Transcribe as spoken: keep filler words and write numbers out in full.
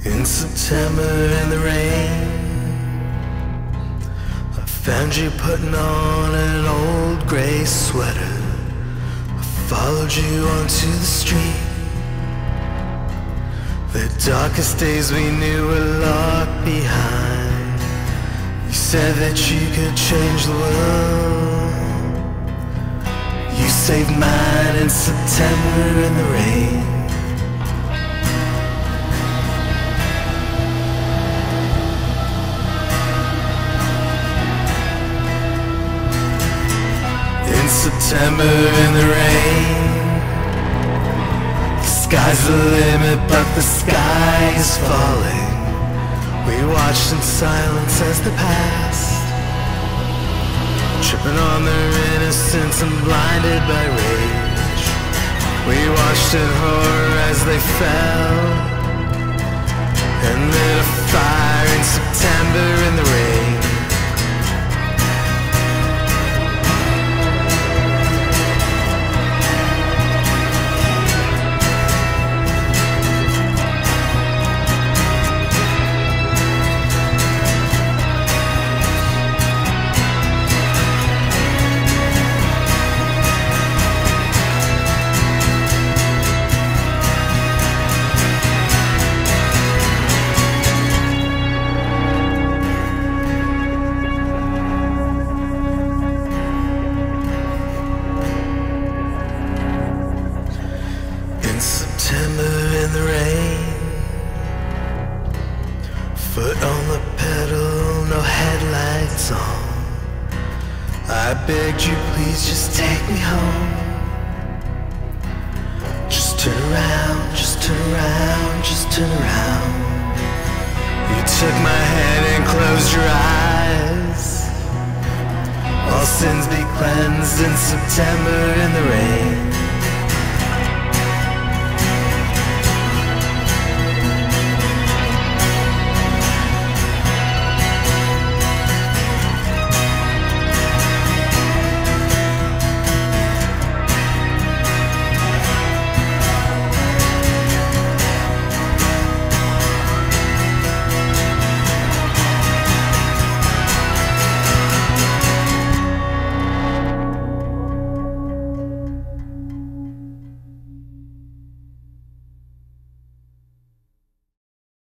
In September in the rain, I found you putting on an old gray sweater. I followed you onto the street. The darkest days we knew were locked behind. You said that you could change the world. You saved mine in September in the rain. In September in the rain, the sky's the limit but the sky is falling. We watched in silence as they passed, tripping on their innocence and blinded by rage. We watched in horror as they fell, and lit a fire in September in the rain. In September in the rain, foot on the pedal, no headlights on. I begged you, please just take me home. Just turn around, just turn around, just turn around. You took my hand and closed your eyes. All sins be cleansed in September in the rain.